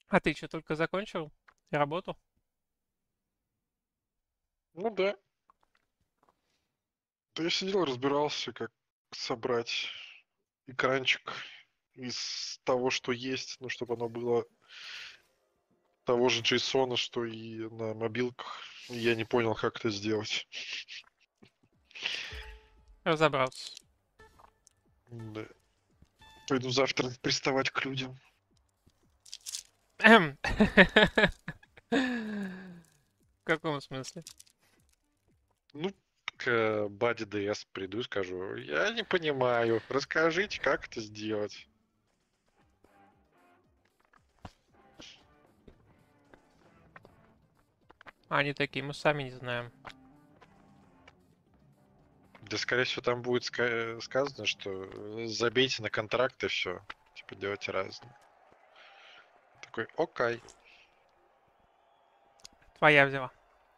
А ты что, только закончил работу? Ну да. Да я сидел, разбирался, как собрать экранчик из того, что есть, ну, чтобы оно было того же JSON, что и на мобилках. И я не понял, как это сделать. Разобрался. Да. Пойду завтра приставать к людям. Эм. В каком смысле? Ну, к Бади DS приду и скажу, я не понимаю, расскажите, как это сделать. Они такие, мы сами не знаем. Да, скорее всего, там будет сказано, что забейте на контракт и все. Типа делайте разные. Такой, окей. Твоя взяла.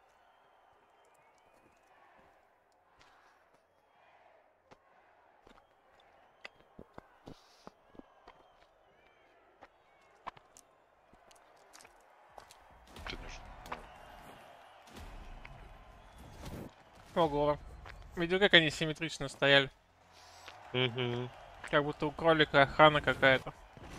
Ого. Видел, как они симметрично стояли? Угу. Как будто у кролика охрана какая-то.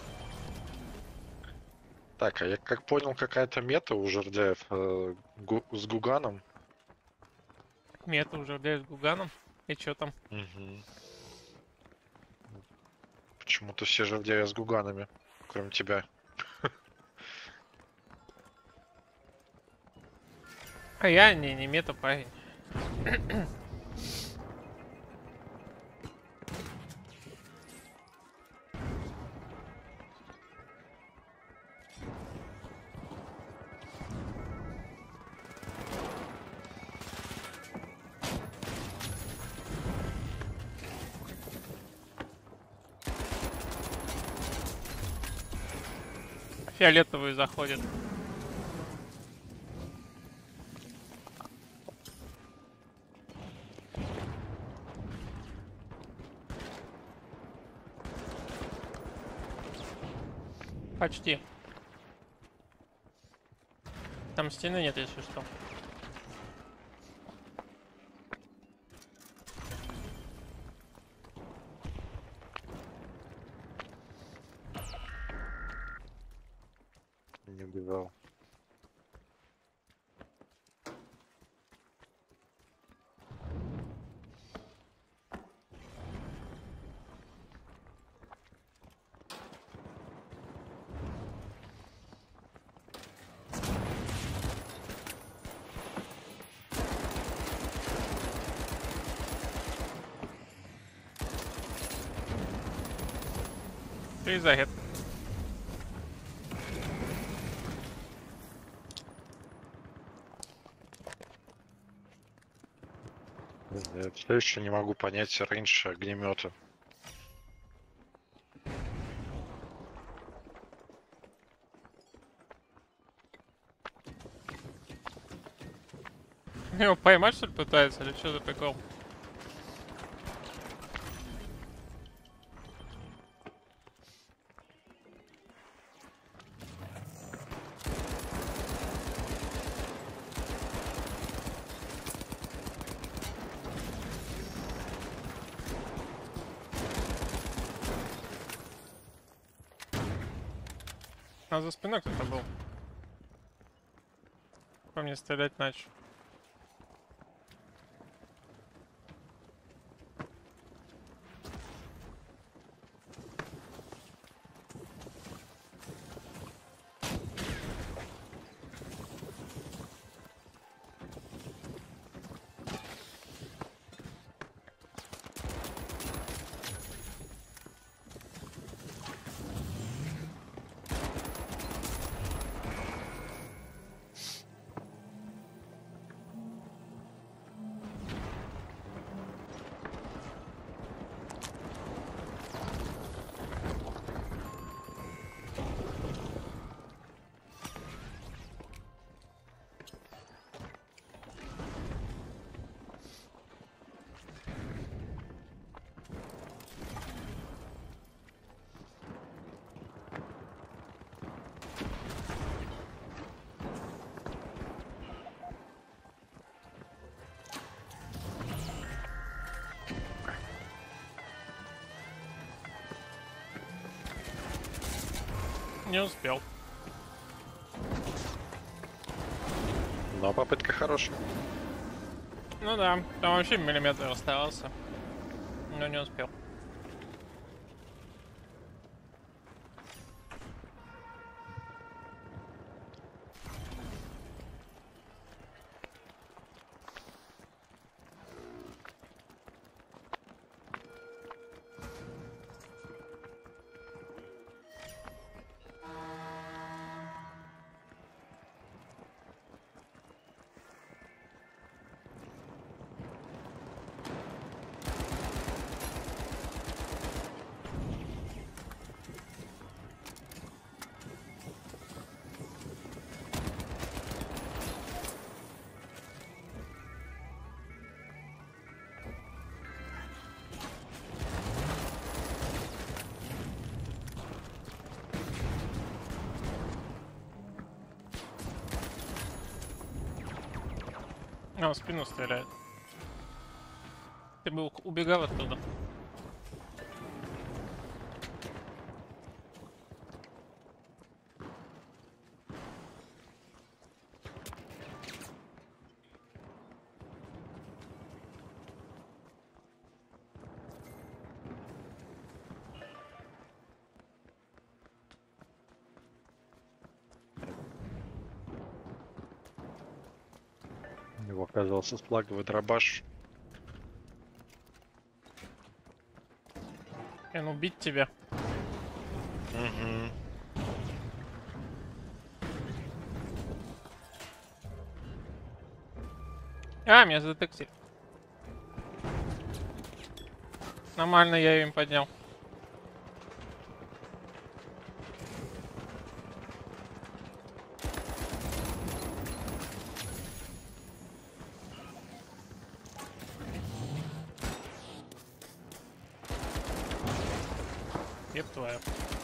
Так, а я как понял, какая-то мета у жердяев с Гуганом. Мета уже с Гуганом. И чё там? Угу. Почему-то все жердяи с Гуганами, кроме тебя. А я не мета парень. Фиолетовый заходит. Почти. Там стены нет, если что. Не убивал. Ты загет. Я все еще не могу понять рейндж огнемета. Его поймать, что ли, пытается? Или что за прикол? А за спиной кто-то был. По мне стрелять начал. Не успел. Но попытка хорошая. Ну да, там вообще миллиметр оставался. Но не успел. А, в спину стреляет. Ты бы убегал оттуда. У него оказался флаговый дробаш. Он убить тебя. Угу. А, меня задетектили. Нормально, я им поднял. Еб твою.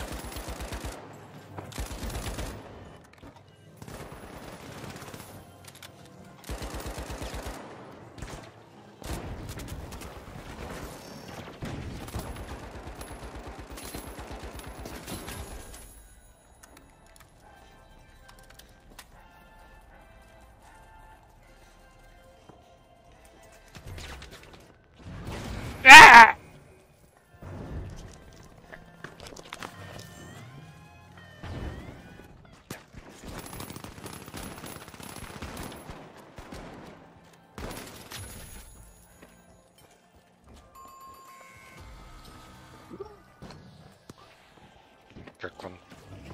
Как он?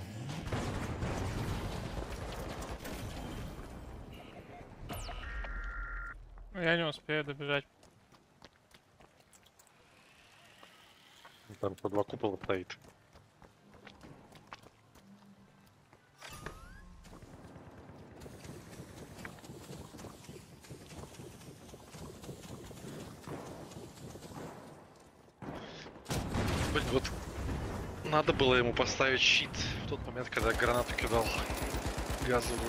Я не успею добежать. Там по два купола стоит. Блин, вот надо было ему поставить щит в тот момент, когда гранату кидал газовую.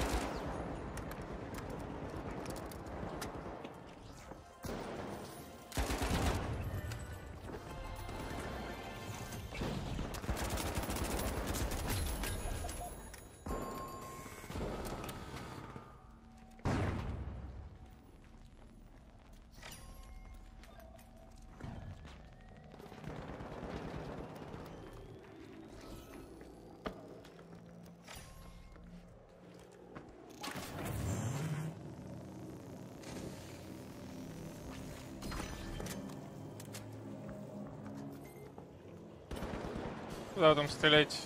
Куда там стрелять?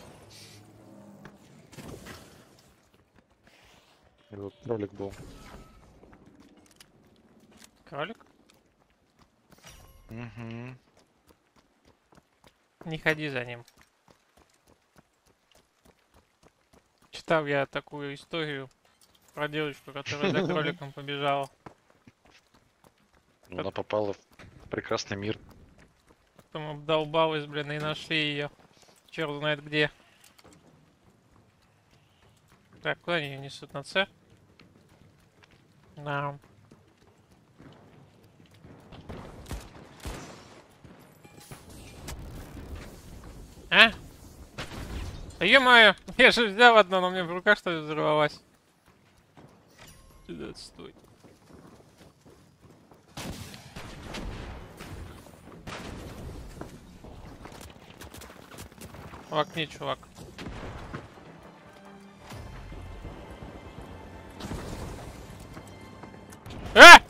И вот кролик был. Кролик? Угу. Не ходи за ним. Читал я такую историю про девочку, которая за кроликом побежала. Она попала в прекрасный мир. Потом обдолбалась, блин, и нашли ее. Черт знает где. Так, куда они ее несут? На С? На. А? Да ё-моё, я же взял одно, но мне в руках что-то взорвалось. Сюда, стой. В окне, чувак. А!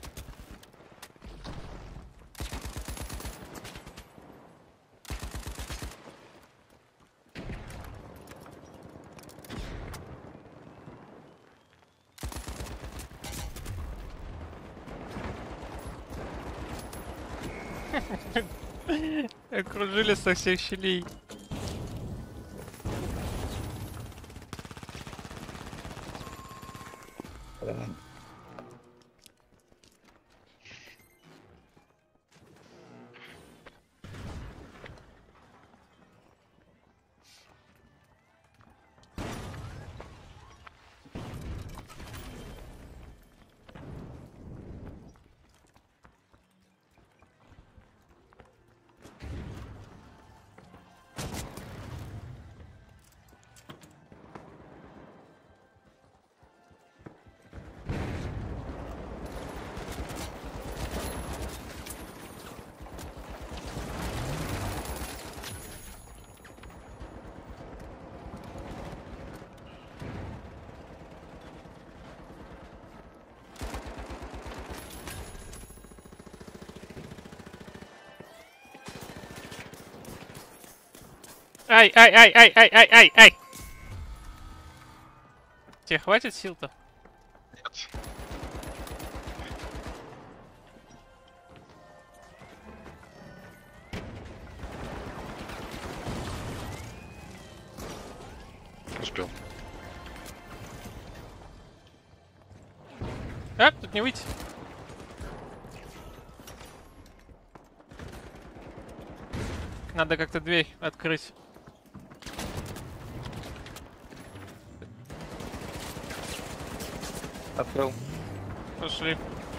Окружили со всех щелей. Ай, ай, ай, ай, ай, ай, ай, ай! Тебе хватит сил-то? Нет. Успел. А, тут не выйти. Надо как-то дверь открыть. Открыл. Пошли.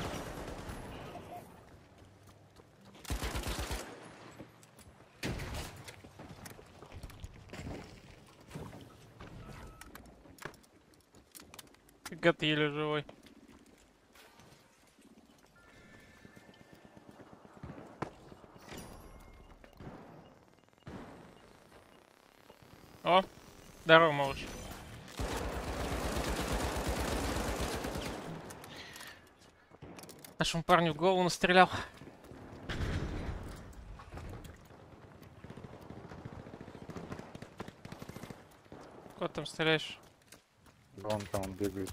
Гад еле живой. О, здорово, малыш. Нашему парню в голову настрелял. Куда там стреляешь? Вон там он бегает.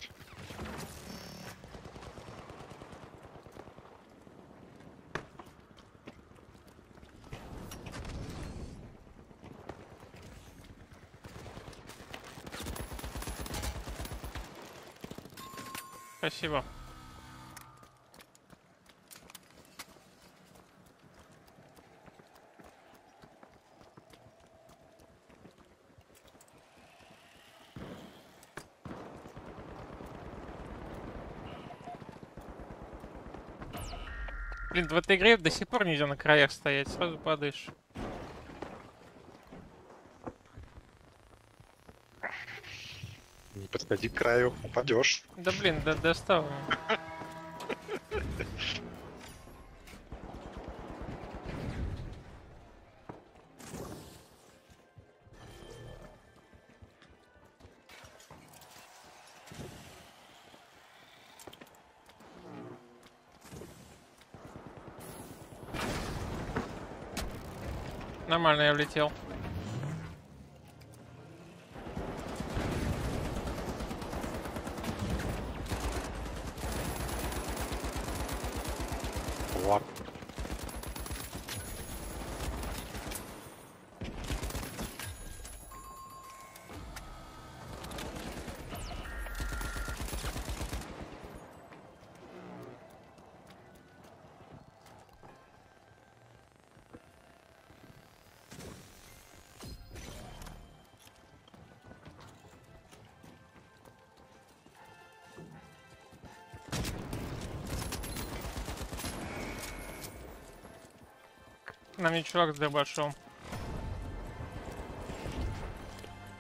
Спасибо. Блин, в этой игре до сих пор нельзя на краях стоять, сразу падаешь. Не подходи к краю, упадешь. Да блин, достал. Нормально, я влетел. Лак. На мне чувак с дробашом.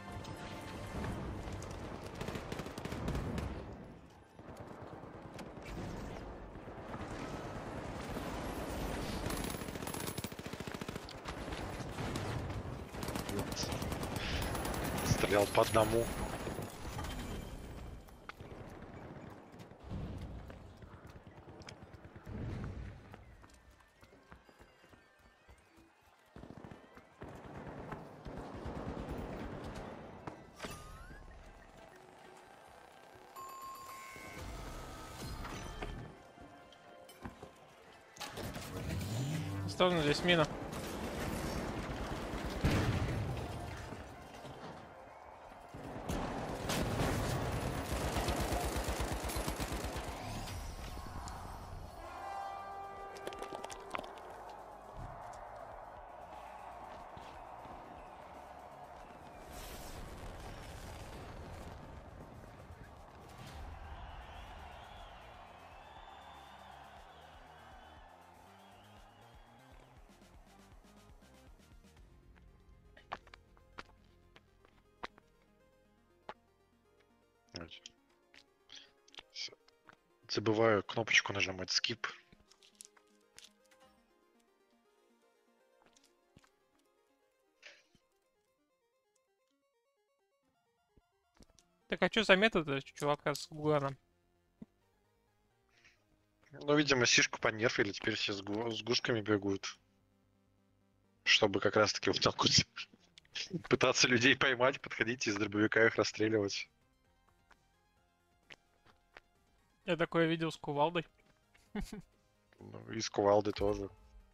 стрелял по одному. Осторожно, здесь мина. Забываю кнопочку нажимать skip. Так а что за метод чувака с гуганом? Ну, видимо, сишку понерфили, теперь все с гушками бегают. Чтобы как раз-таки вот так вот пытаться людей поймать, подходить из дробовика их расстреливать. Я такое видел с кувалдой. Ну, и с кувалды тоже.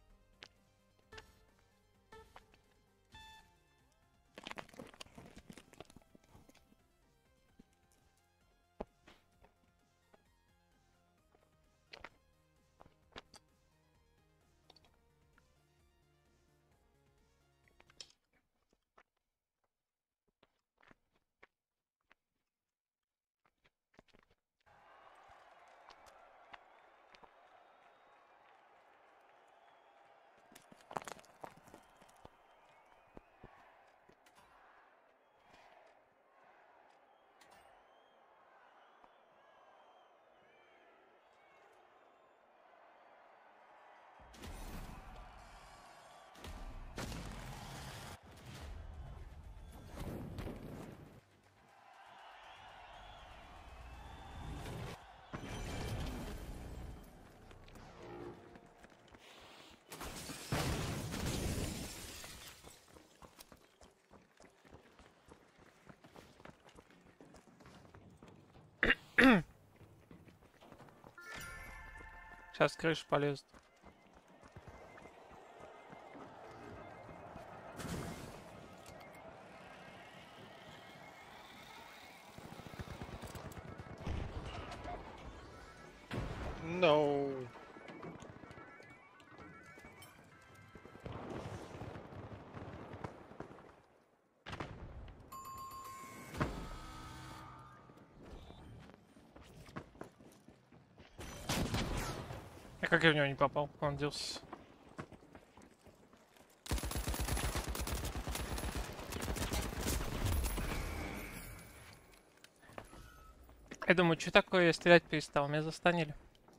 Сейчас крыша полезет. No. А как я в него не попал? Он делся. Я думаю, что такое я стрелять перестал? Меня застанили.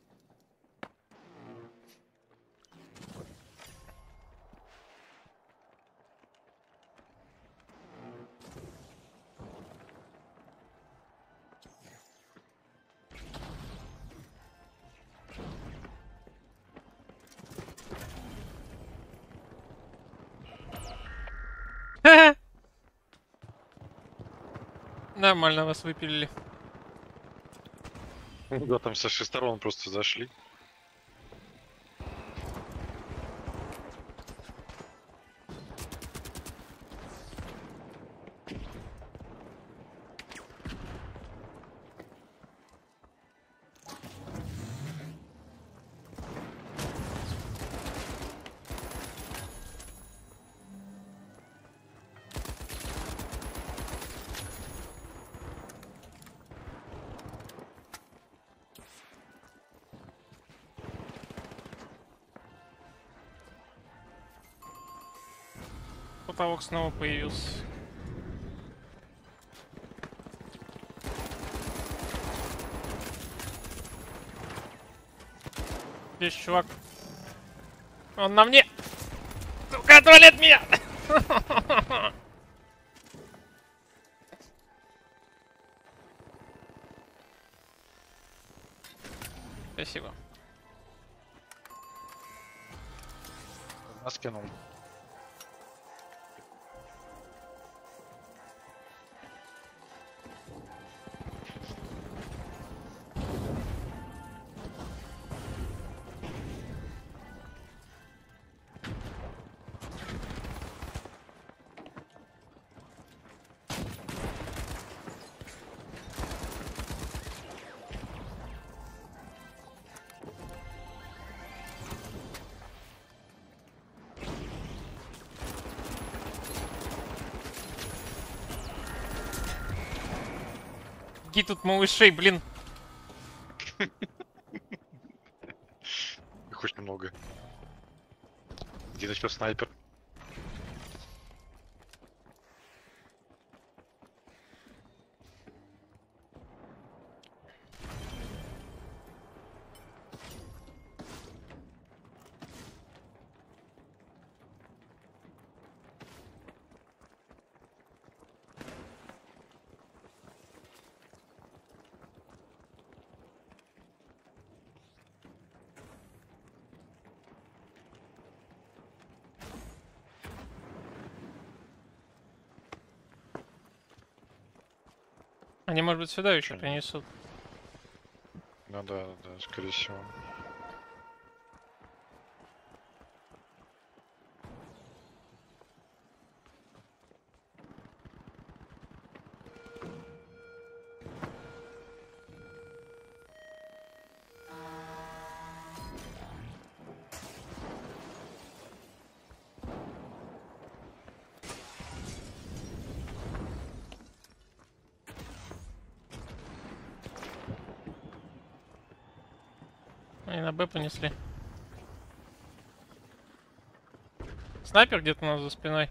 Нормально вас выпилили. Да, там со всех сторон просто зашли. Потолок снова появился. Здесь чувак. Он на мне! Сука, отвали от меня! Спасибо. Нас кинул. Какие тут малышей, блин. Их очень много. Где еще снайпер? Они, может быть, сюда еще принесут. Ну да, да, скорее всего. Они на Б понесли. Снайпер где-то у нас за спиной.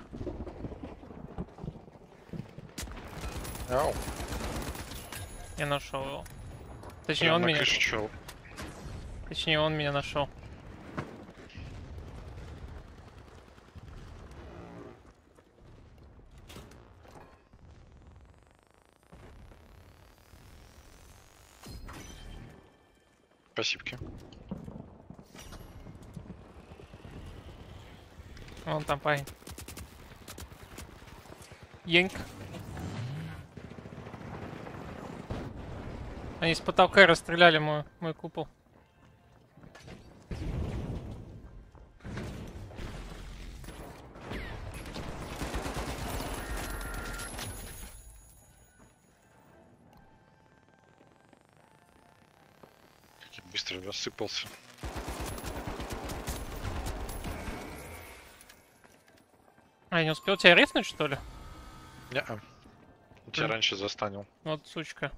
Ау. Я нашел его. Точнее, Прям он на меня. крыше чел. Точнее, он меня нашел. Спасибо. Вон там парень. Яньк. Они с потолка расстреляли мой купол. Как быстро рассыпался. А, я не успел тебя рифнуть, что ли? Не-а. Тебя Блин. раньше застанил. Вот сучка.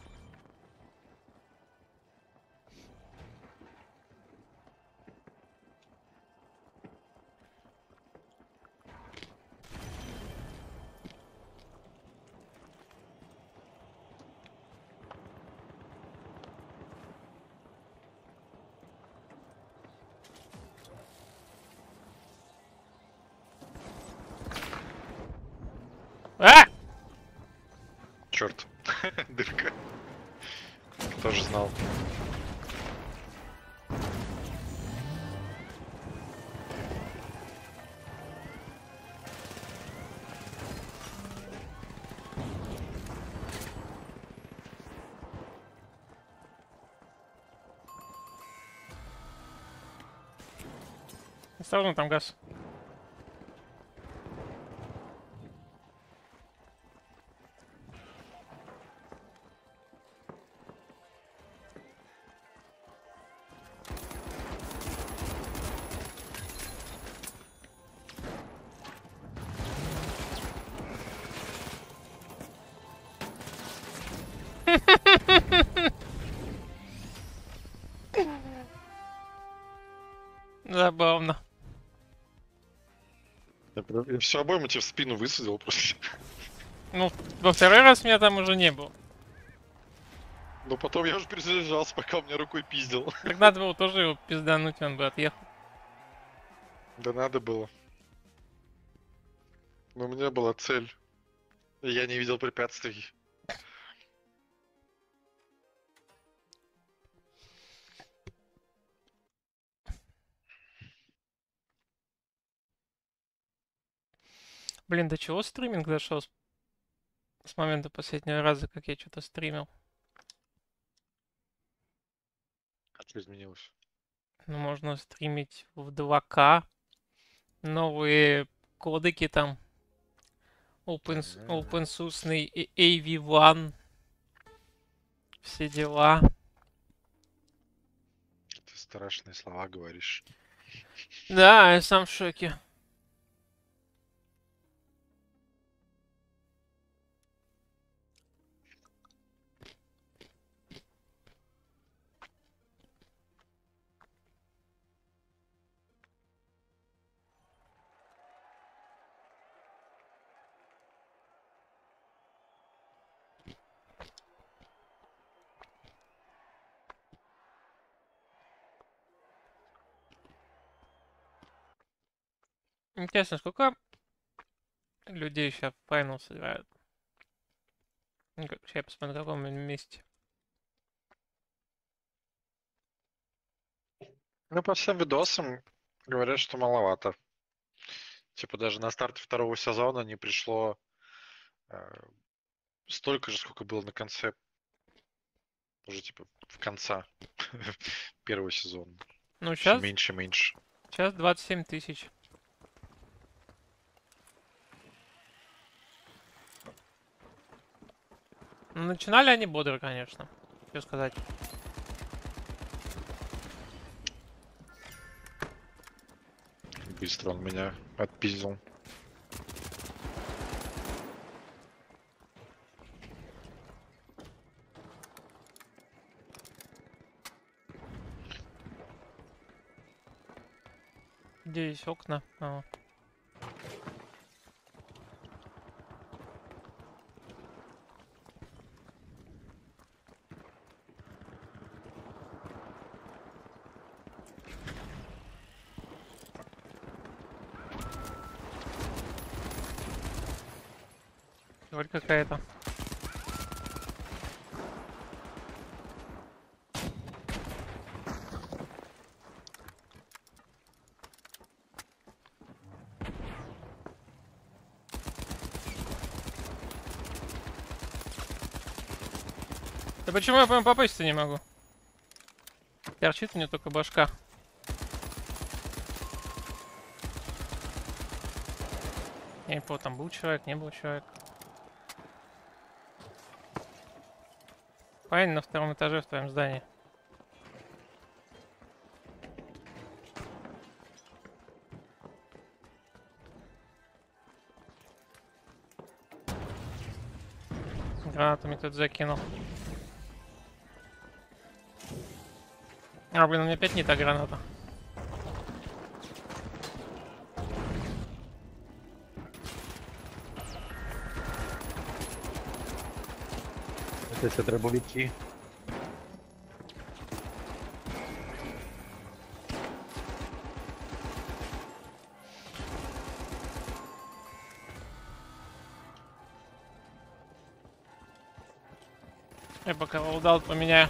А! Черт. Дырка. Кто же знал? Осторожно, там газ. Забавно. Я все обойму тебе в спину высадил просто. Ну, во второй раз меня там уже не было. Но потом я уже перезаряжался, пока у меня рукой пиздил. Так надо было тоже его пиздануть, он бы отъехал. Да надо было. Но у меня была цель. И я не видел препятствий. Блин, до чего стриминг дошел с момента последнего раза, как я что-то стримил? А что изменилось? Ну, можно стримить в 2К. Новые кодеки там. OpenSUSE и AV1. Все дела. Ты страшные слова говоришь. Да, я сам в шоке. Интересно, сколько людей сейчас в Final играют? Сейчас я посмотрю, в каком месте. Ну, по всем видосам говорят, что маловато. Типа даже на старте второго сезона не пришло столько же, сколько было на конце. Уже типа в конца первого сезона. Ну, Все сейчас меньше и меньше. 27 тысяч. Ну, начинали они бодро, конечно. Что сказать. Быстро он меня отпиздил. Где есть окна? А. Роль какая-то. Да почему я, по-моему, попасть-то не могу? Торчит мне только башка. Я не помню, там был человек, не был человек. Парень на втором этаже в твоем здании. Гранатами тут закинул. А, блин, у меня опять не та граната. Це все дробовики. Я пока лоудаут поменяю.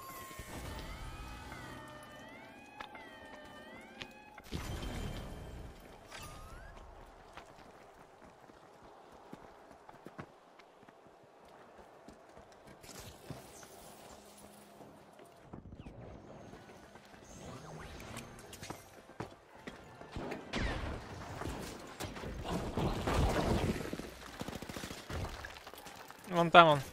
Вон там он.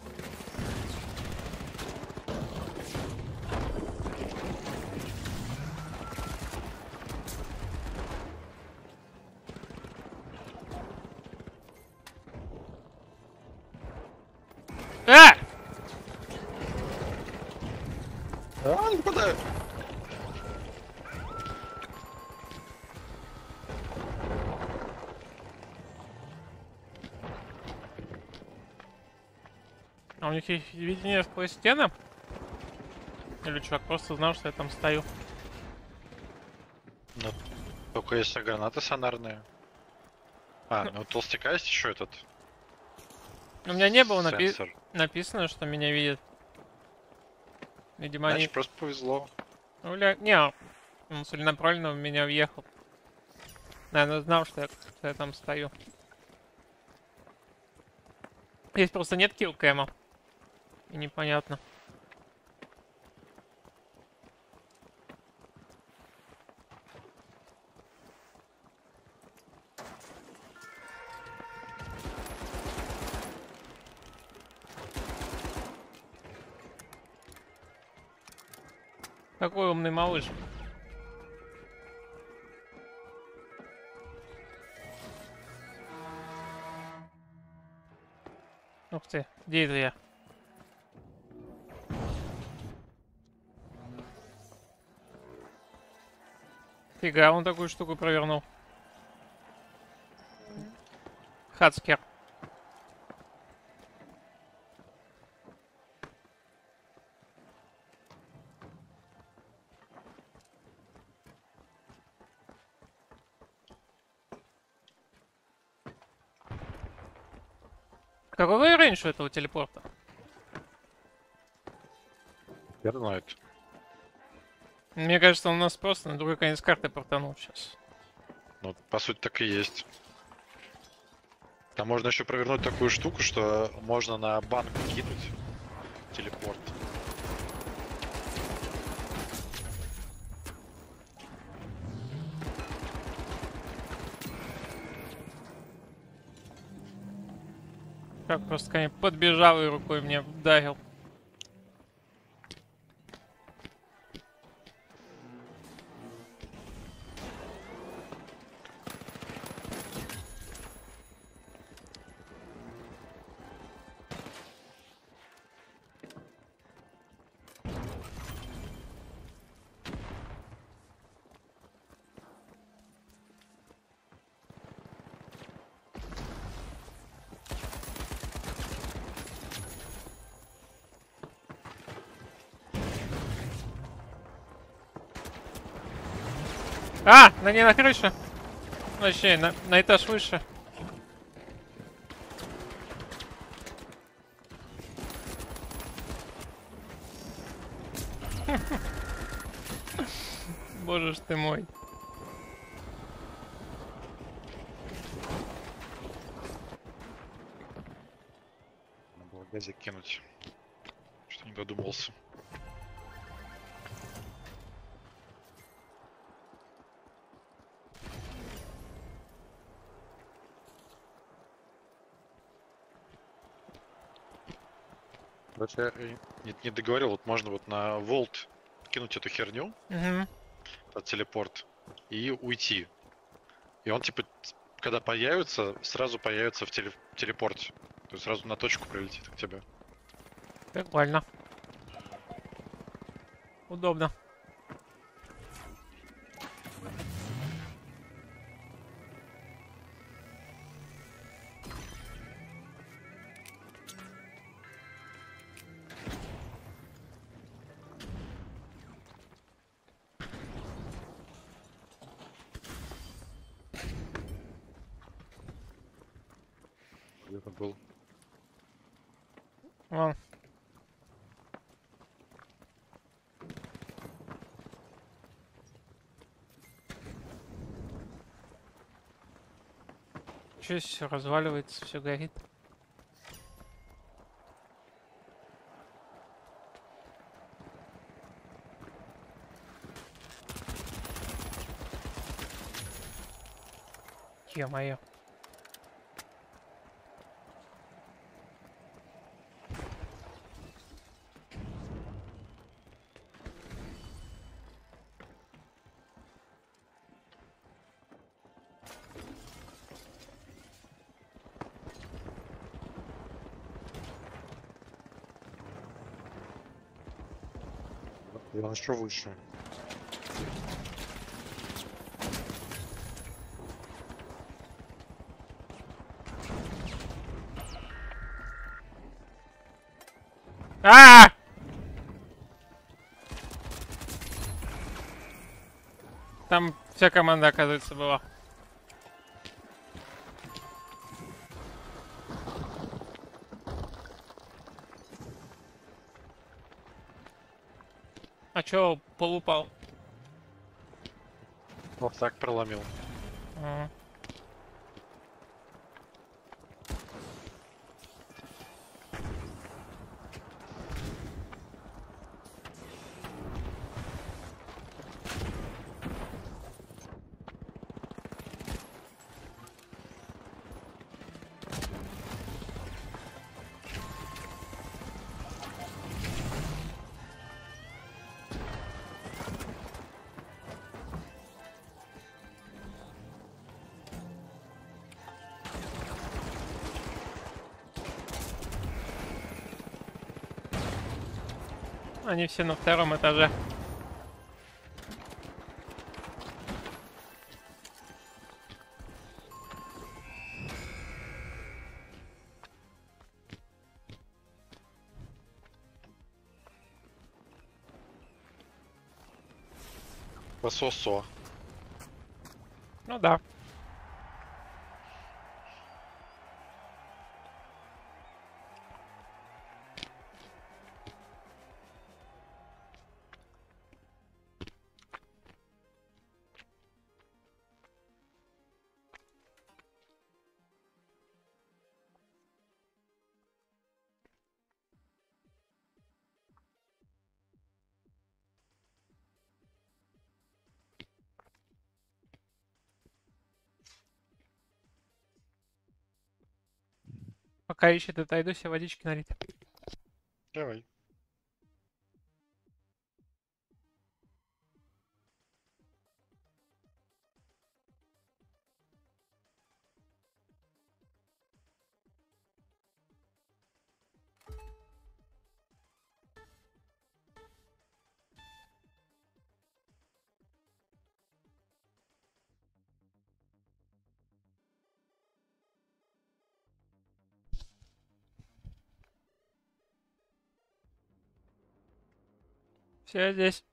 А! А, не попадаю. А у них есть видение сквозь стены? Или чувак просто знал, что я там стою? Ну, только если гранаты сонарные. А, ну у толстяка есть еще этот У меня не было сенсор. написано, что меня видят. Видимо, они... Значит, просто повезло. Ну, не, он целенаправленно в меня въехал. Наверное, знал, что я там стою. Здесь просто нет килл-кэма. И непонятно. Какой умный малыш. Ух ты, где это я? Фига, он такую штуку провернул. Хацкер. Какой рейндж у этого телепорта? Хер знает. Мне кажется, он у нас просто на другой конец карты портанул сейчас. Ну, по сути, так и есть. Там можно еще провернуть такую штуку, что можно на банку кинуть телепорт. Как просто ко мне подбежал и рукой мне вдарил. А, не на крыше. Вообще, на этаж выше. Боже ж ты мой. Надо было газик кинуть. Что не додумался. Короче, я не договорил, вот можно вот на волт кинуть эту херню, Угу. этот телепорт, и уйти. И он типа, когда появится, сразу появится в телепорте. То есть сразу на точку прилетит к тебе. Прикольно. Удобно. Где-то был. Вон. Че все разваливается, все горит. Ё-моё. И он еще выше. А! Там вся команда, оказывается, была. А чё, пол упал? Вот так проломил. А. Они все на втором этаже. Пососо. Ну да. Пока ищет, отойду, себе водички налить. Давай. Все здесь.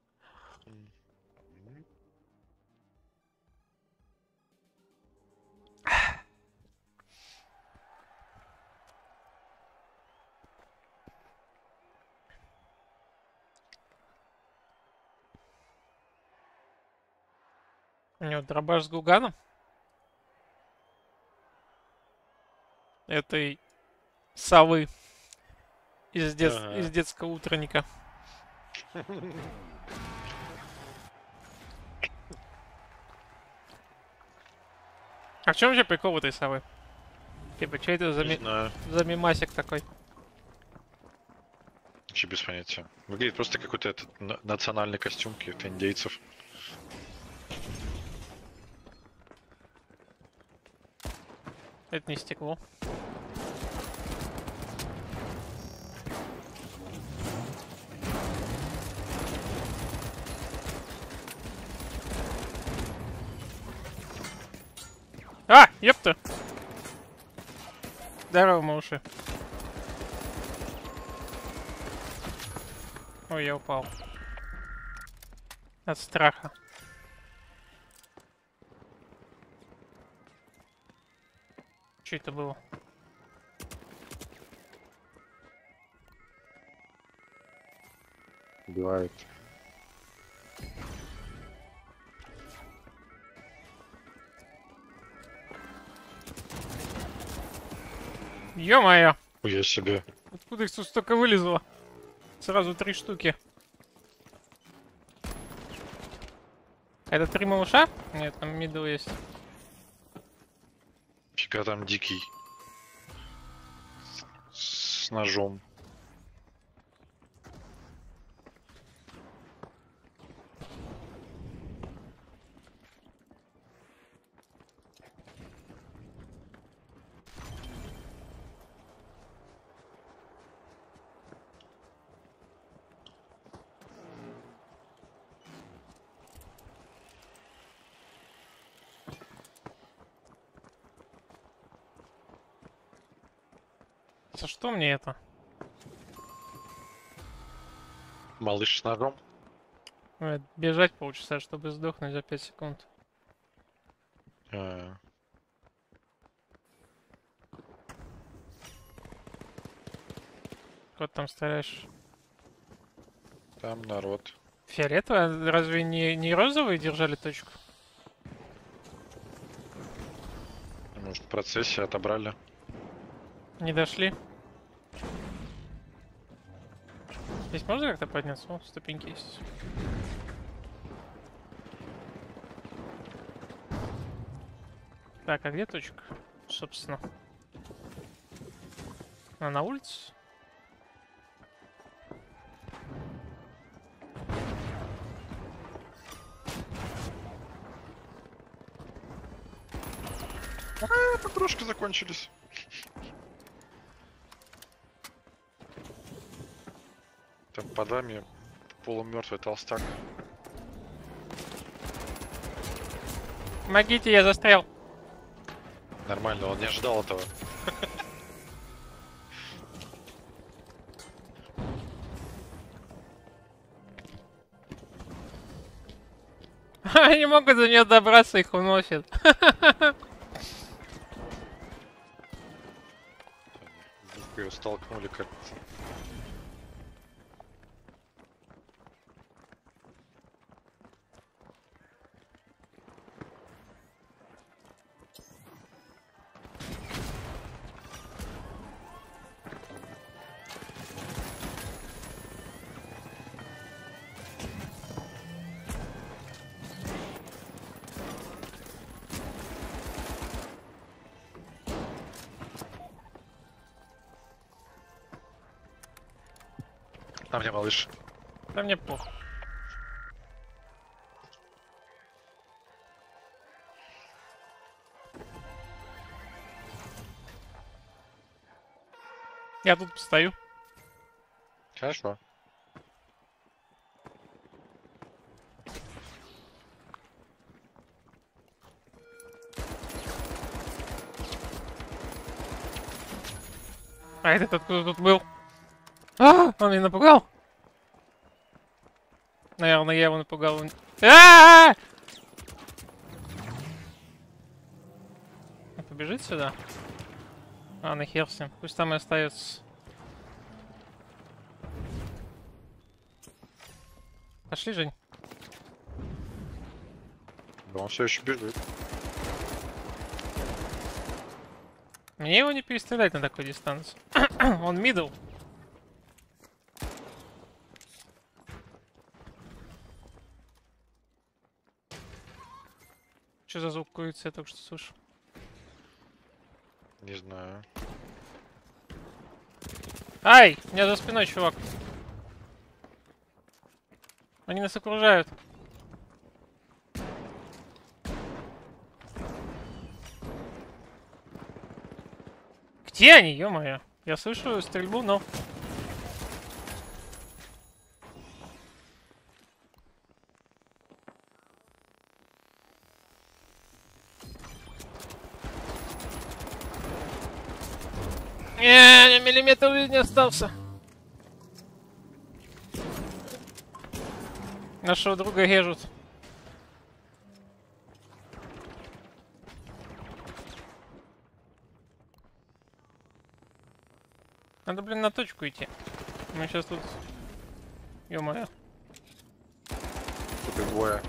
У него дробаш с гуганом. Этой совы из Ага. детского утренника. А в чем же прикол этой совы? Типа, что это Не знаю. за мимасик такой? Вообще без понятия. Выглядит просто какой-то этот национальный костюм каких-то индейцев. Это не стекло. А, ёпта! Здорово, малыши. Ой, я упал. От страха. Что это было? Убивают. Ё-моё! Хуя себе. Откуда их тут столько вылезло? Сразу 3 штуки. Это 3 малыша? Нет, там мидл есть. Фига там дикий. С ножом. За что мне это? Малыш с ножом. Бежать полчаса, чтобы сдохнуть за 5 секунд. А, Вот там стреляешь. там народ. Фиолетовый? Разве не розовые держали точку? Может, в процессе отобрали. Не дошли? Здесь можно как-то подняться? О, ступеньки есть. Так, а где точка? Собственно. Она на улице? Покрошки закончились. Там под вами полумертвый толстяк. Помогите, я застрял. Нормально, он не ожидал этого. Они могут за нее добраться, их уносят. Ее столкнули как-то. А мне малыш. Да мне похуй. Я тут постою. Хорошо. А этот откуда тут был? А, он меня напугал. Наверное, я его напугал. А! Он побежит сюда? А, нахер с ним. Пусть там и остается. Пошли, Жень. Да он все еще бежит. Мне его не перестрелять на такой дистанции. Он мидл. Что за звук курицы я только что слышу? Не знаю. Ай! У меня за спиной чувак. Они нас окружают. Где они, ё-моё? Я слышу стрельбу, но... Миллиметр жизни остался. Нашего друга режут. Надо, блин, на точку идти. Мы сейчас тут... Ё-моё. Тут их двое.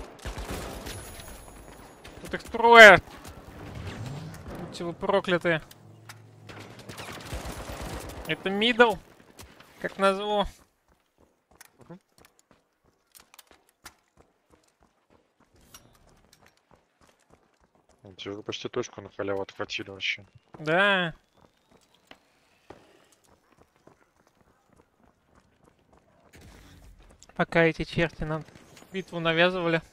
Тут их трое. Будьте вы проклятые. Это мидл, как назло. Тебе почти точку на халяву отхватили вообще. Да. Пока эти черти нам битву навязывали.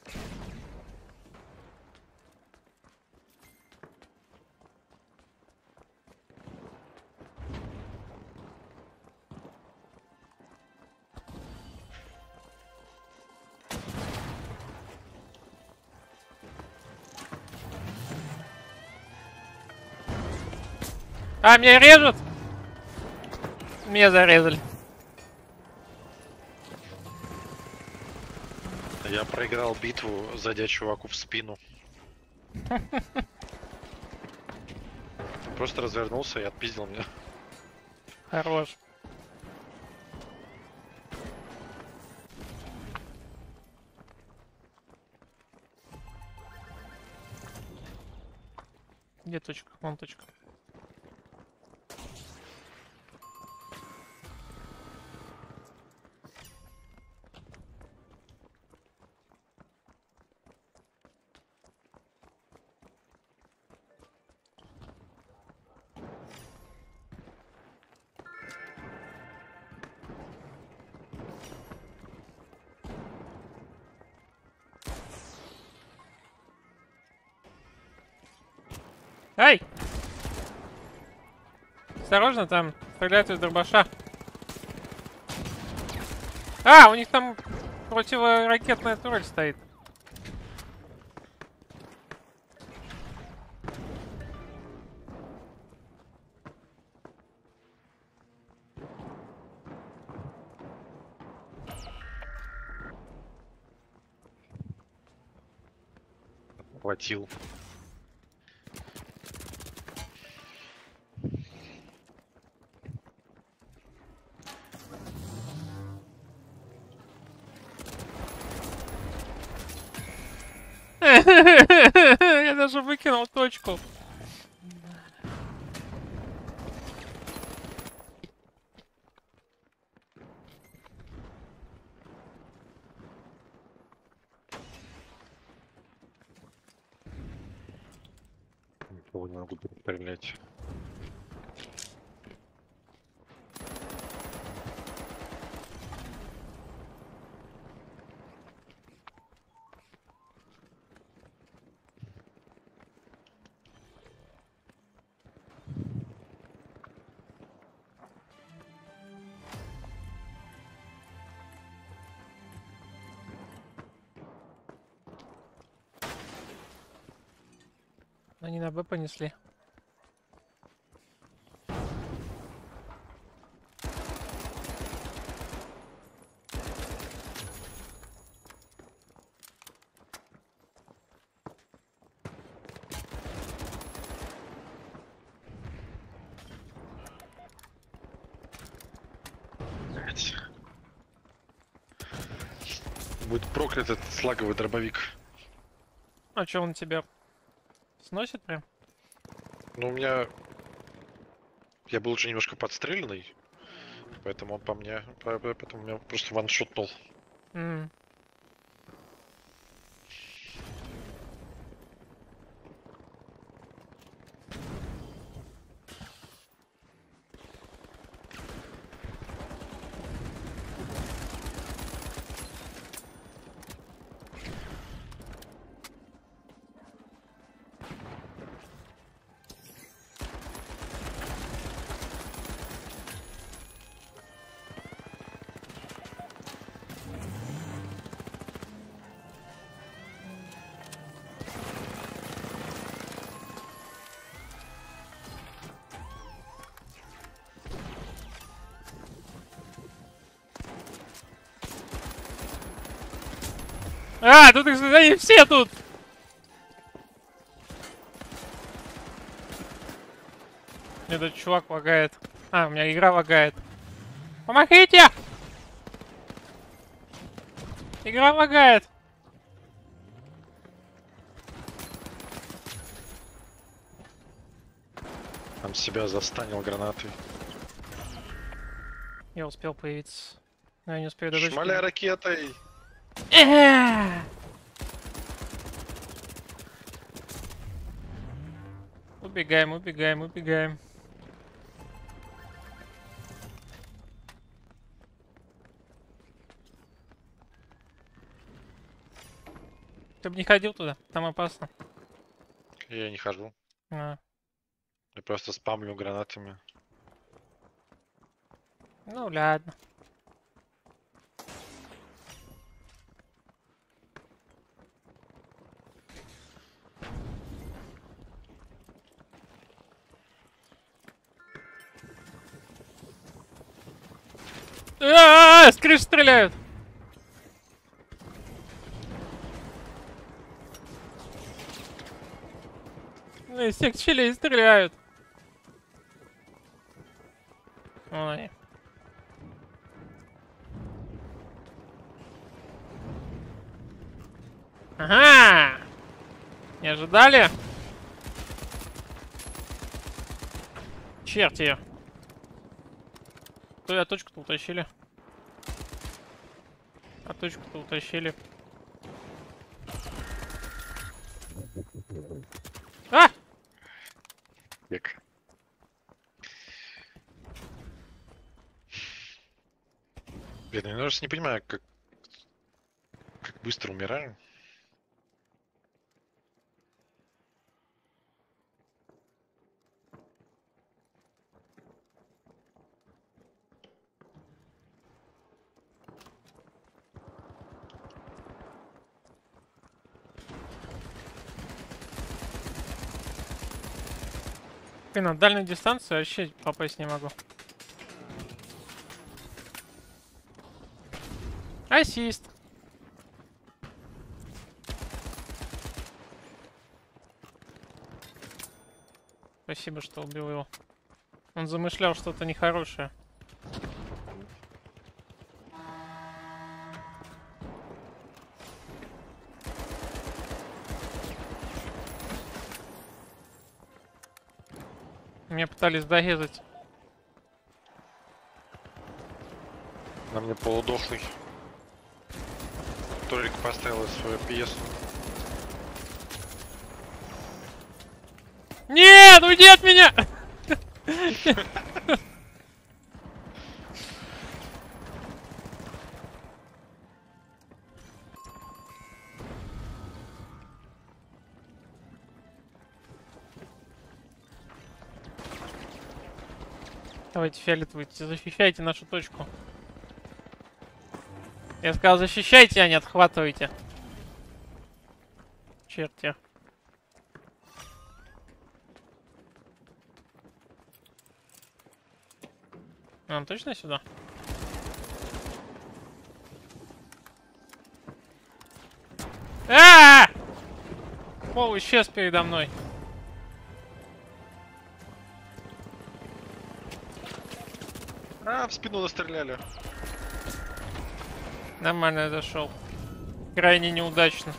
А, меня режут! Меня зарезали. Я проиграл битву, зайдя чуваку в спину. Просто развернулся и отпиздил меня. Хорош. Где точка? Вон точка. Ай! Осторожно, там стреляют из дробаша. А, у них там противоракетная турель стоит. Хватил. Я даже выкинул точку. Никого не могу перестрелять. Они на Б понесли. Блядь. Будет проклят этот слаговый дробовик. А чё он тебя сносит прям? Ну, у меня... Я был уже немножко подстреленный, поэтому он по мне... Поэтому меня просто ваншотнул. М. А, тут их, они все тут! Этот чувак лагает. А, у меня игра лагает. Помогите! Игра лагает. Он себя застанил гранатой. Я успел появиться. Но я не успею до точки. Шмаля ракетой! Убегаем, убегаем, убегаем. Ты бы не ходил туда, там опасно. Я не хожу. А, Я просто спамлю гранатами. ну ладно. С крыши стреляют! Ну, из всех щелей стреляют. Вон они. Ага! Не ожидали? Черт ее. То я точку-то утащили. А точку-то утащили. А! Бег. Блин, я даже не понимаю, как быстро умираю. Блин, на дальнюю дистанцию вообще попасть не могу. Ассист. Спасибо, что убил его. Он замышлял что-то нехорошее. Меня пытались дорезать. На мне полудохлый. Толик поставил свою пьесу. Нет, уйди от меня! Давайте, фиолетовые, защищайте нашу точку. Я сказал, защищайте, а не отхватывайте. Черти. А, точно сюда? Пол исчез передо мной. А, в спину настреляли. Нормально я зашел. Крайне неудачно.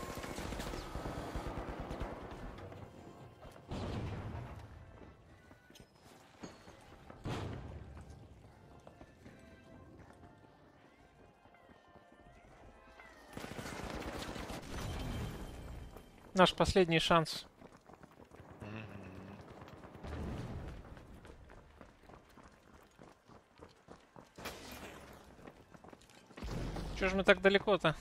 Наш последний шанс. Чё ж мы так далеко-то?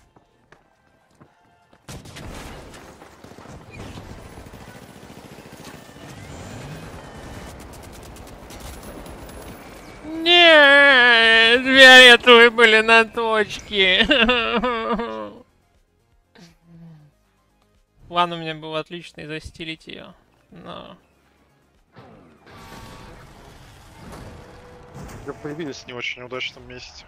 Нет, фиолетовые были на точке. План у меня был отличный, застилить ее, но... Вы появились в не очень удачном месте.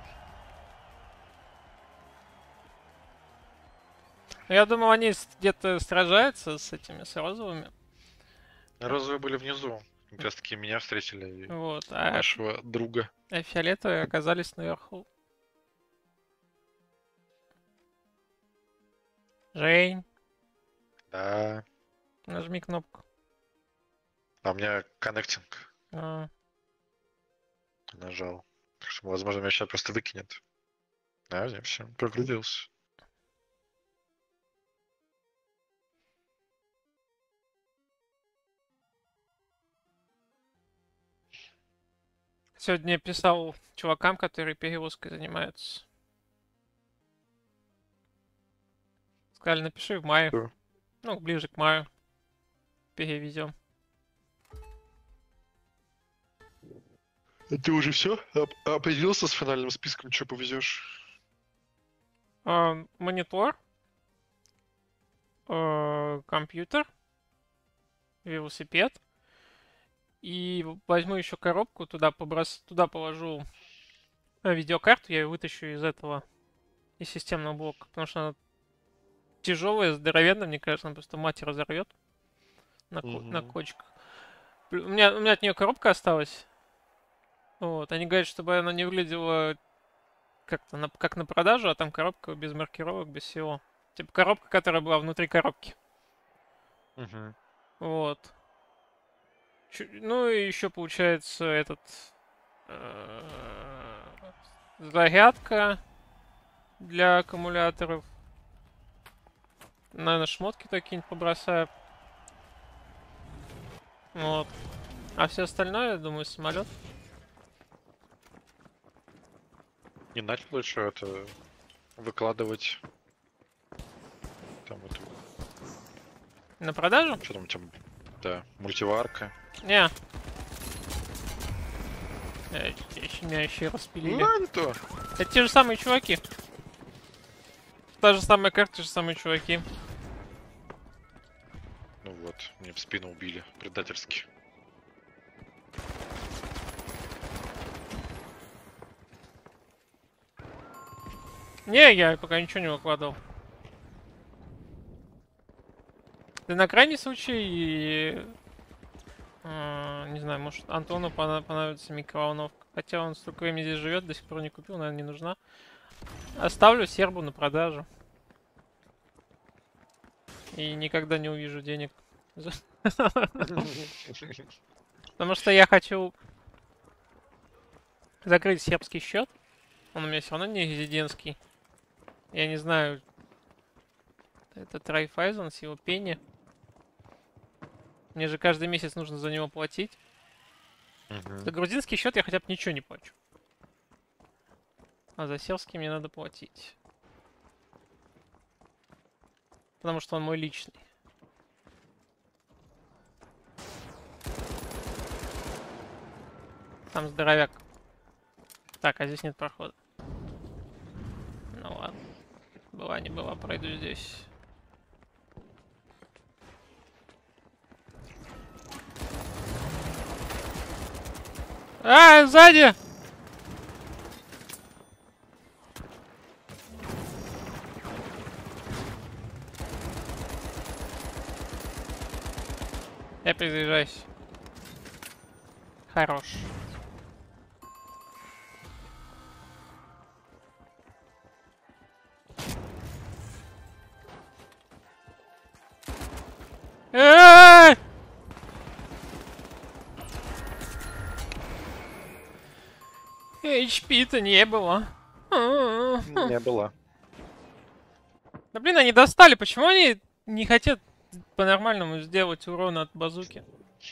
Я думал, они где-то сражаются с этими, с розовыми. Розовые были внизу. Как раз таки меня встретили. И Вот, нашего друга. а фиолетовые оказались наверху. Жень, Да. нажми кнопку. А у меня коннектинг А, нажал. Так что, возможно, меня сейчас просто выкинет. А, не, все, прогрузился. Сегодня я писал чувакам, которые перевозкой занимаются. Сказали, напиши в мае. Да. Ну, ближе к маю. Перевезем. А ты уже все? Определился с финальным списком, что повезешь? Монитор. Компьютер. Велосипед. И возьму еще коробку, туда положу видеокарту, я ее вытащу из этого, из системного блока, потому что она тяжелая, здоровенная, мне кажется, она просто мать разорвет на кочках. У меня от нее коробка осталась. Вот, они говорят, чтобы она не выглядела как-то как на продажу, а там коробка без маркировок, без всего. Типа коробка, которая была внутри коробки. Угу. Вот. Ну и еще получается этот зарядка для аккумуляторов. Наверное, шмотки такие побросаю. Вот. А все остальное, я думаю, самолет. Не начал еще это выкладывать. Там это. На продажу? Что там, да, мультиварка. Не. Меня еще распилили. Ну, не то. Это те же самые чуваки. Та же самая карта, те же самые чуваки. Ну вот, мне в спину убили, предательски. Не, я пока ничего не выкладывал. Да на крайний случай, не знаю, может Антону понадобится микроволновка. Хотя он столько времени здесь живет, до сих пор не купил, наверное, не нужна. Оставлю сербу на продажу. И никогда не увижу денег. Потому что я хочу закрыть сербский счет. Он у меня все равно не резидентский. Я не знаю. Это Райфайзен с его пенни. Мне же каждый месяц нужно за него платить. За грузинский счет я хотя бы ничего не плачу. А за сербский мне надо платить. Потому что он мой личный. Там здоровяк. Так, а здесь нет прохода. Ну ладно. Была не была, пройду здесь. А, сзади! Я перезаряжаюсь. Хорош. Э-э-э! HP-то не было. Не было. Да блин, они достали. Почему они не хотят по-нормальному сделать урон от базуки?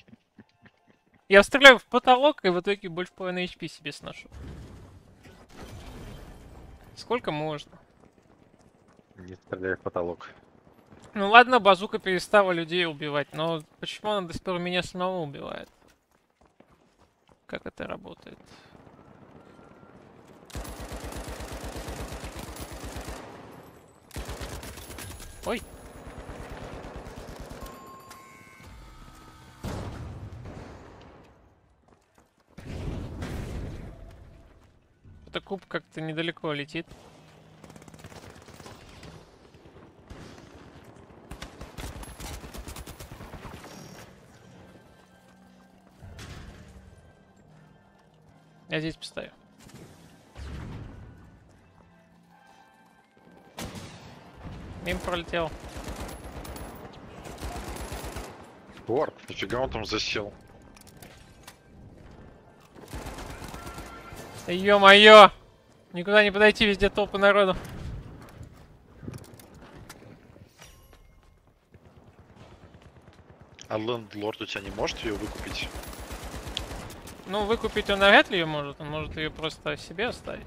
Я стреляю в потолок и в итоге больше половины HP себе сношу. Сколько можно? Не стреляй в потолок. Ну ладно, базука перестала людей убивать, но почему она до сих пор меня самого убивает? Как это работает? Ой. Это куб как-то недалеко летит. Я здесь постою. Мимо пролетел. Варп, нифига он там засел. Ё-моё! Никуда не подойти, везде толпы народу. А лендлорд у тебя не может ее выкупить? Ну, выкупить он навряд ли ее может. Он может ее просто себе оставить.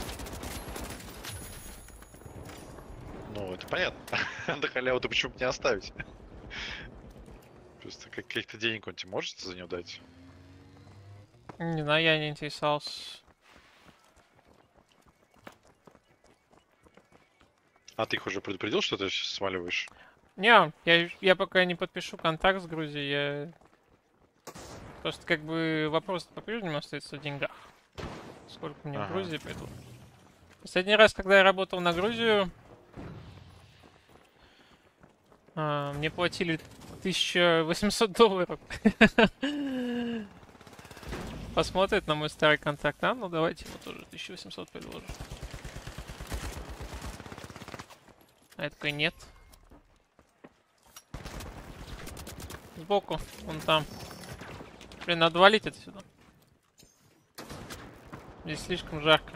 Ну, это понятно. На халяву-то почему бы не оставить? Просто каких-то денег он тебе может за нее дать? Не знаю, я не интересовался. А ты их уже предупредил, что ты сейчас сваливаешь? Не, я пока не подпишу контракт с Грузией, я... Просто как бы вопрос по-прежнему остается в деньгах. Сколько мне в Грузии придут. Последний раз, когда я работал на Грузию, мне платили $1800. Посмотрит на мой старый контракт. А, ну давайте ему тоже 1800 предложим. А я такой, нет. Сбоку, вон там. Блин, надо валить отсюда. Здесь слишком жарко.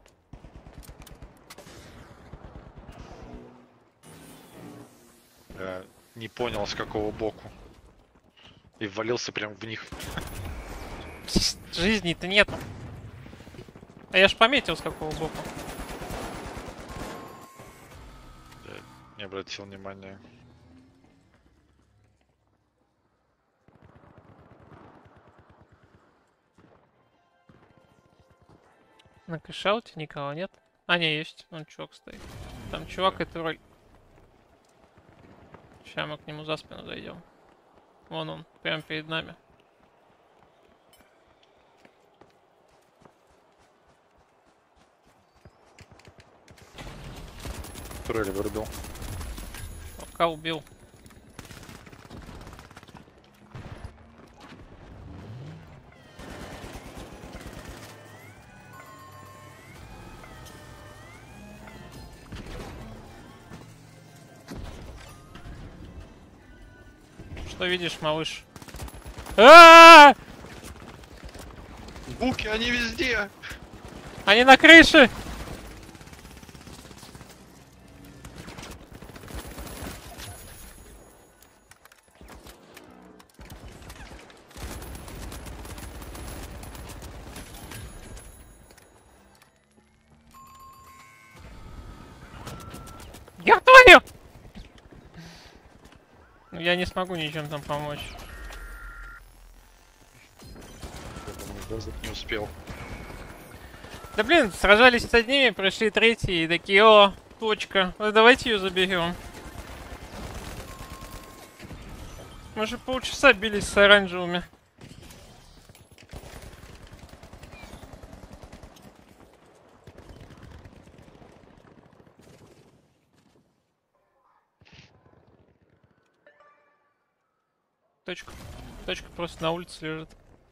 Не понял, с какого боку. И ввалился прям в них. Жизни-то нету. А я ж пометил, с какого боку. Не обратил внимания. На кэшауте никого нет. А, не, есть. Вон чувак стоит. Там чувак, который... Сейчас мы к нему за спину зайдем. Вон он, прямо перед нами. турели вырубил. Пока убил. Что видишь, малыш? А! Буки, они везде! Они на крыше! Я твою! Ну, я не смогу ничем там помочь. Я думаю, даже не успел. Да блин, сражались с одними, прошли третьи и такие, о, точка. Ну, давайте ее заберем. Мы же полчаса бились с оранжевыми. Точка. Точка просто на улице лежит.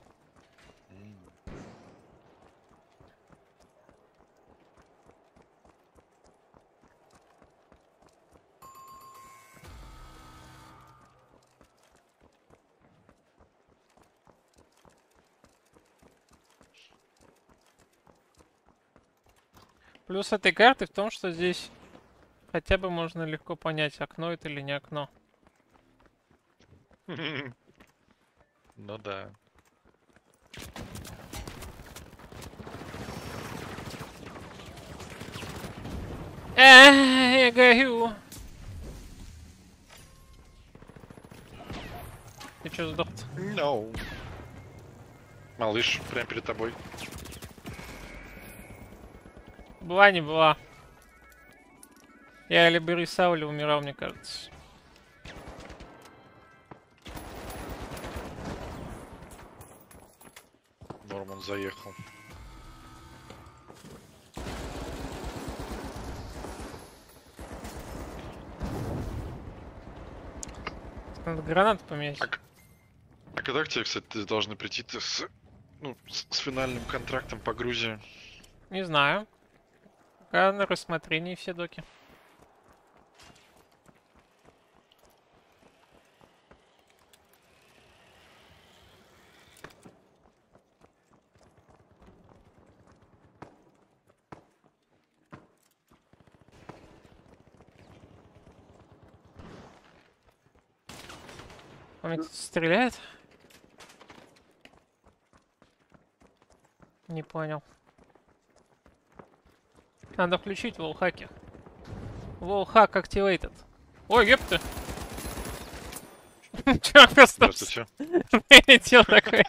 Плюс этой карты в том, что здесь хотя бы можно легко понять, окно это или не окно. Ну да. Я горю. Ты чё сдох? No. Малыш, прямо перед тобой. Была, не была. Я либо рисовал, или умирал, мне кажется. Норман заехал. Надо гранату поменять. А когда к тебе, кстати, должны прийти с финальным контрактом по Грузии? Не знаю. Пока на рассмотрении все доки. Он ведь стреляет? Не понял. Надо включить волхаки. Волхак activated. Ой, ёпта! Чё просто Здравствуйте. прилетел такой?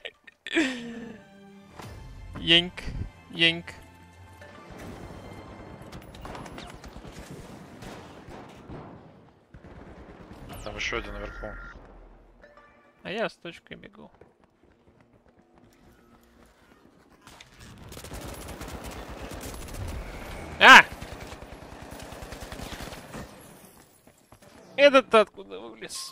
Яньк, яньк. Там еще один наверху. А я с точкой бегу. А! Этот-то откуда вылез?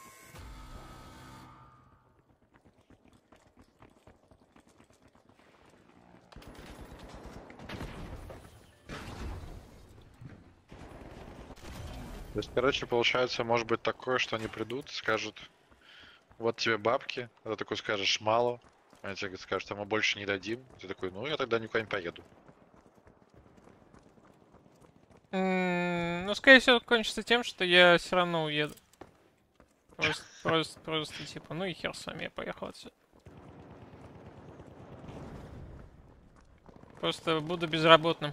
То есть, короче, получается, может быть такое, что они придут, скажут, вот тебе бабки, а ты такой скажешь, мало, они тебе скажут, а мы больше не дадим. Ты такой, ну я тогда никуда не поеду. Ну, скорее всего, кончится тем, что я все равно уеду. Просто, типа, ну и хер с вами, я поехал отсюда. Просто буду безработным.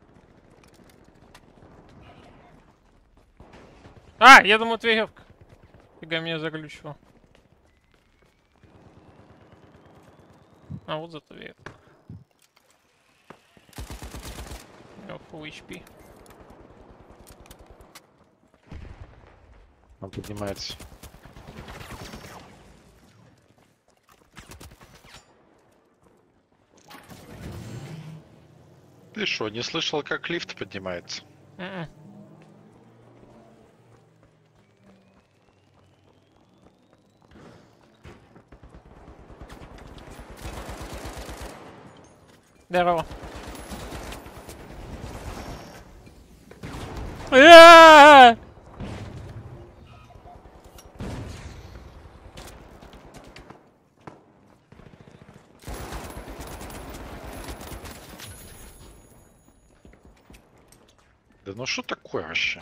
А, я думаю, это веревка. Фига меня заглючило. А вот зато вверх. Full HP. Он поднимается. Ты что, не слышал, как лифт поднимается? Мгм. Здорово. А-а-а! Да ну что такое вообще?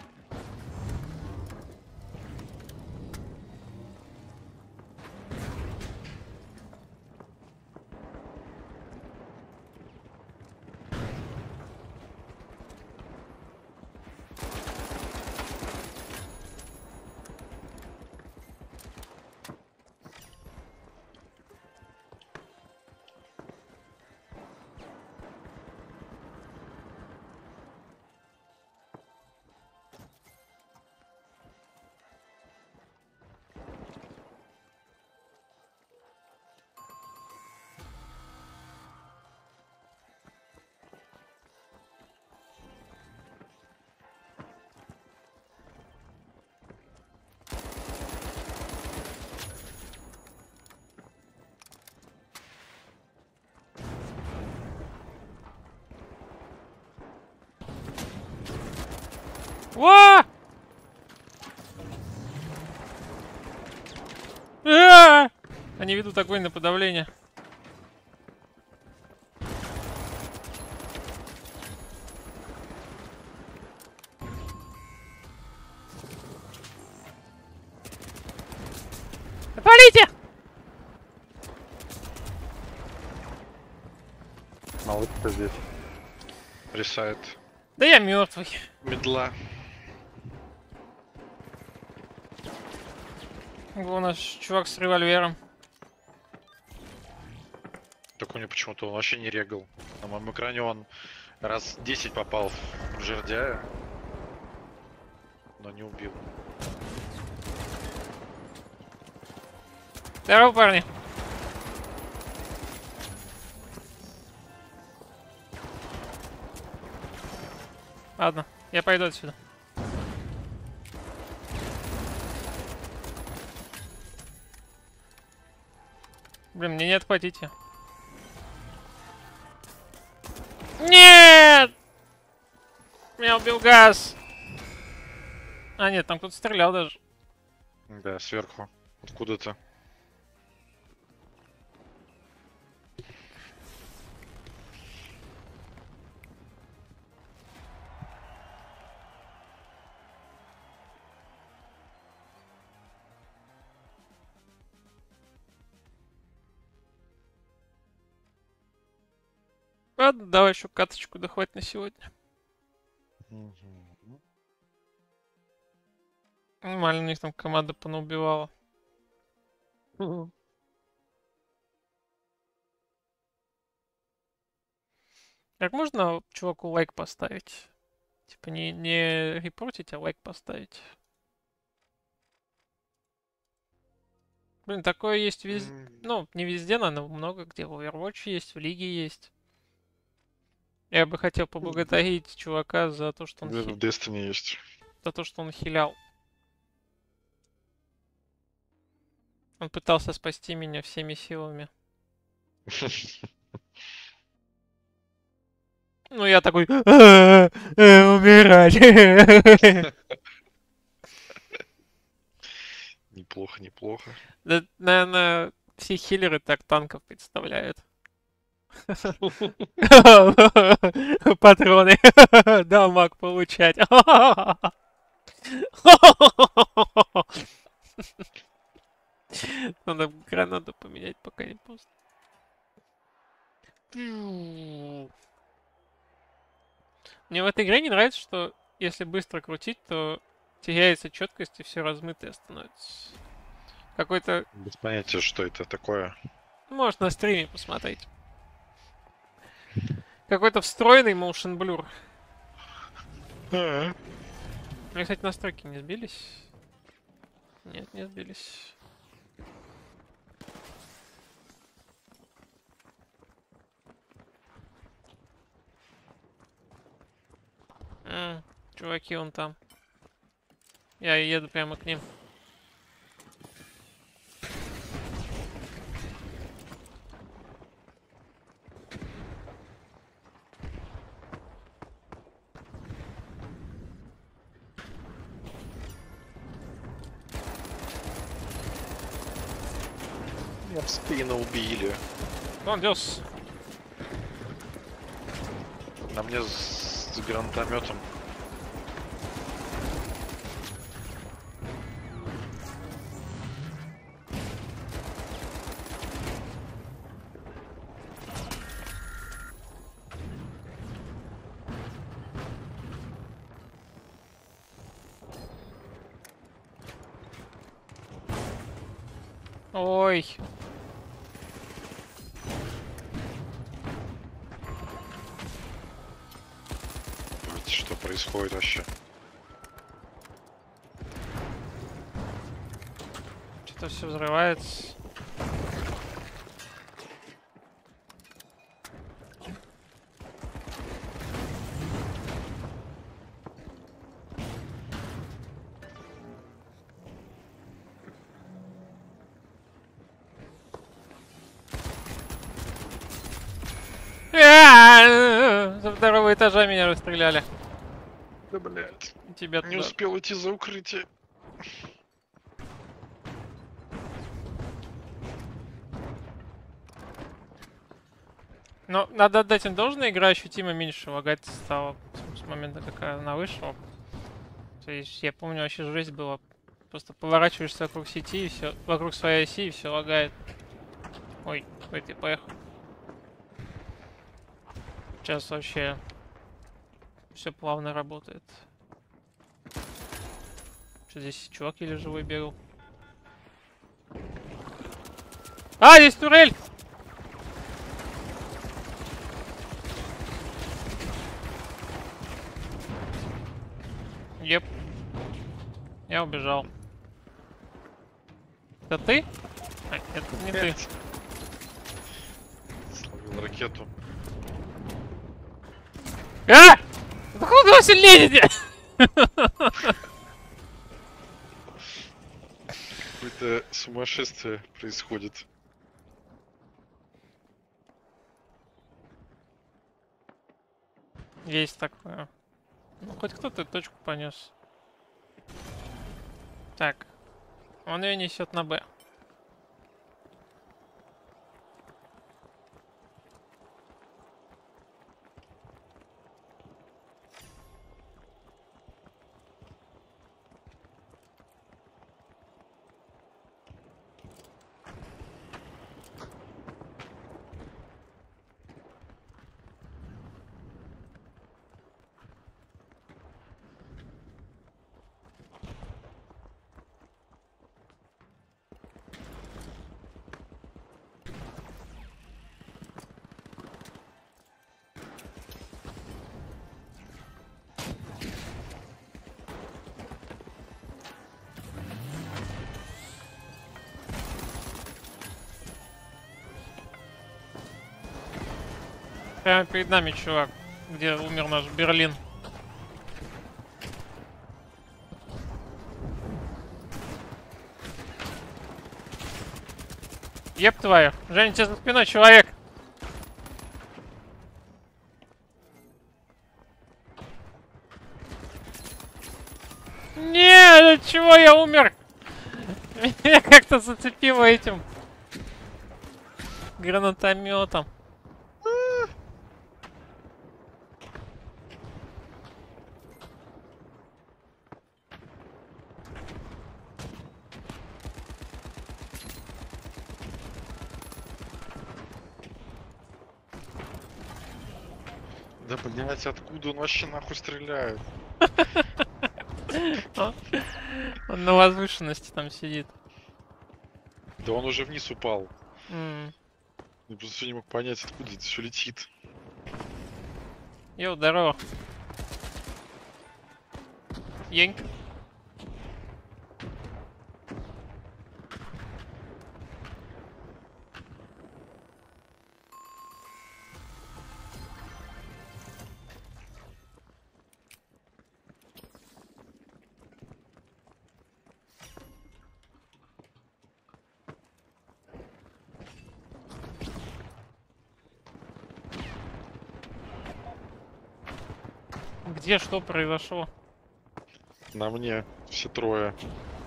Ва! А! Они ведут огонь на подавление. Отвалите! Малышка здесь. Рисает. Да я мертвый. Медла. Был наш чувак с револьвером. Так у него почему-то он вообще не регал. На моем экране он раз 10 попал в жердяя, но не убил. Здорово, парни. Ладно, я пойду отсюда. Блин, мне не отхватите. Нет! Меня убил газ. А, нет, там кто-то стрелял даже. Да, сверху. Откуда-то. Ладно, давай еще каточку дохватить на сегодня. Нормально, у них там команда понаубивала. Как можно чуваку лайк поставить? Типа не репортить, а лайк поставить. Блин, такое есть везде. Ну, не везде, но много где. В Overwatch есть, в Лиге есть. Я бы хотел поблагодарить чувака за то, что он, Даже в Destiny есть. за то, что он хилял. Он пытался спасти меня всеми силами. Ну, я такой... Умирать. Неплохо, неплохо. Да, наверное, все хиллеры так танков представляют. Патроны. Дамаг получать. Надо гранату поменять, пока не поздно. Мне в этой игре не нравится, что если быстро крутить, то теряется четкость и все размытое становится. Какой-то... Без понятия, что это такое. Может, на стриме посмотреть. Какой-то встроенный motion blur. У меня, кстати, настройки не сбились. Нет, не сбились. Чуваки, вон там. Я еду прямо к ним. Меня в спину убили. Вон, Дёс. На мне с гранатометом. Ой. Что происходит вообще? Что-то все взрывается. Со второго этажа меня расстреляли. Да, блядь. Тебя Не туда. успел идти за укрытие. Но надо отдать им должное, игра ощутимо меньше лагать стала с момента, как она вышла. То есть я помню, вообще жесть была. Просто поворачиваешься вокруг сети и все, вокруг своей оси и все лагает. Ой, ты поехал. Сейчас вообще все плавно работает. Что здесь чувак или живой бегал? А, здесь турель! Еп. Я убежал. Это ты? А, это не ты. Словил ракету. А! Откуда вы сильнее лезете? Какое-то сумасшествие происходит. Есть такое. Ну, хоть кто-то точку понес. Так. Он ее несет на Б. Прямо перед нами, чувак, где умер наш Берлин. Еб твою. Женя, тебе за спиной человек. Нет, от чего я умер? Меня как-то зацепило этим гранатометом. Да блять, откуда он вообще нахуй стреляет? Он на возвышенности там сидит. Да он уже вниз упал. М. Я просто всё не мог понять, откуда это все летит. Йоу, здорово. Янь. Где что произошло? На мне все трое.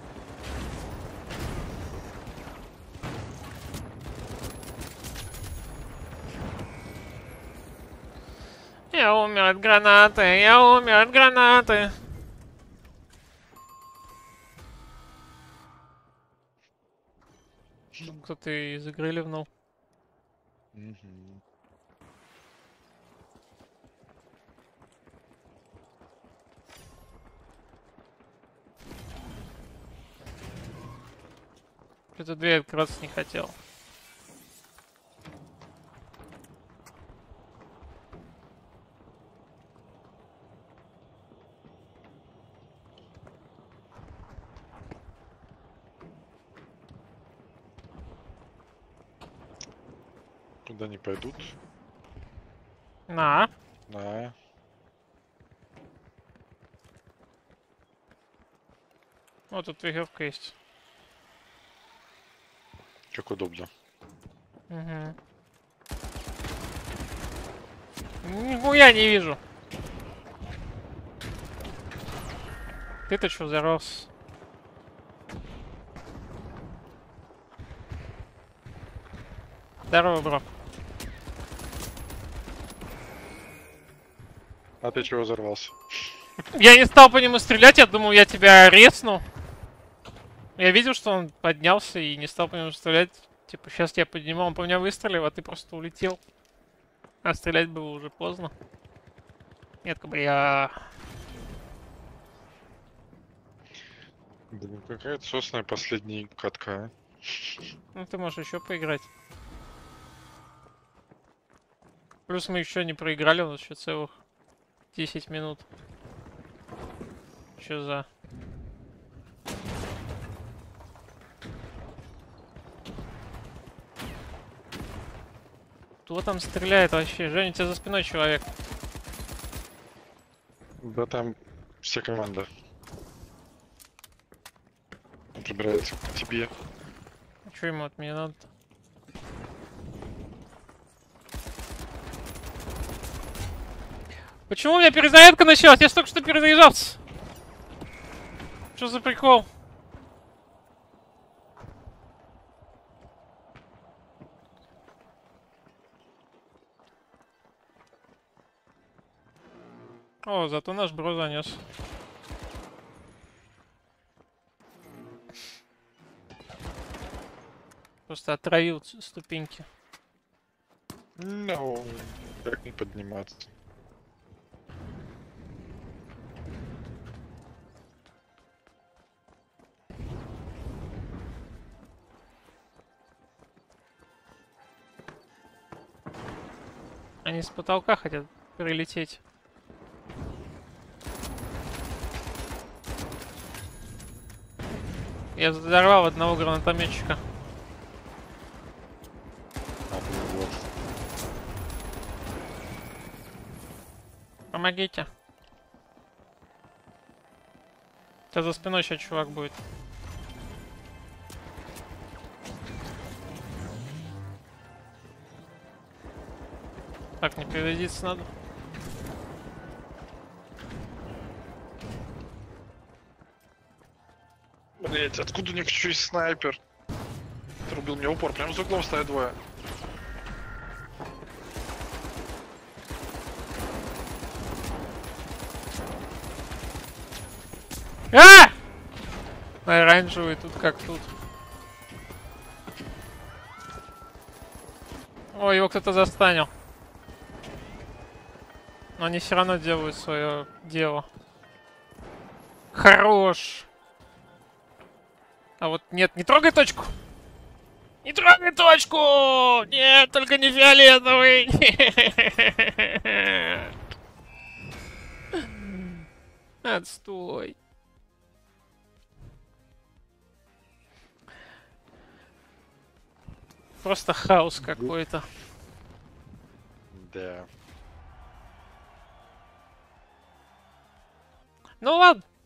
Я умер от гранаты, я умер от гранаты. Кто-то из игры ливнул. Мгм. Эту дверь открываться не хотел. Куда не пойдут? На. На. Вот тут веревка есть. Как удобно. Угу. Нихуя не вижу. Ты-то что взорвался? Здорово, бро. А ты чего взорвался? Я не стал по нему стрелять, я думал, я тебя резну. Я видел, что он поднялся и не стал по нему стрелять. Типа, сейчас я подниму, он по мне выстрелил, а ты просто улетел. А стрелять было уже поздно. Нет, бля. Да ну какая-то сосная последняя катка, а? Ну ты можешь еще поиграть. Плюс мы еще не проиграли, у нас еще целых 10 минут. Че за... Кто там стреляет вообще? Женя, у тебя за спиной человек. Да там вся команда пробирается к тебе. Че ему от меня надо? Почему у меня перезарядка началась? Я ж только что перезаряжался. Что за прикол? О, зато наш бро занес. Просто отравил ступеньки. Ну, как не подниматься? Они с потолка хотят прилететь. Я взорвал одного гранатометчика. А, ну вот. Помогите. У тебя за спиной сейчас чувак будет. Так, не переводиться надо. Блять, откуда у них еще есть снайпер? Который убил меня в упор, прям за углом стоят двое. А! Оранжевый тут как тут. О, его кто-то застанил. Но они все равно делают свое дело. Хорош. А вот нет, не трогай точку. Не трогай точку! Нет, только не фиолетовый! Отстой. Просто хаос какой-то. Да. Ну ладно.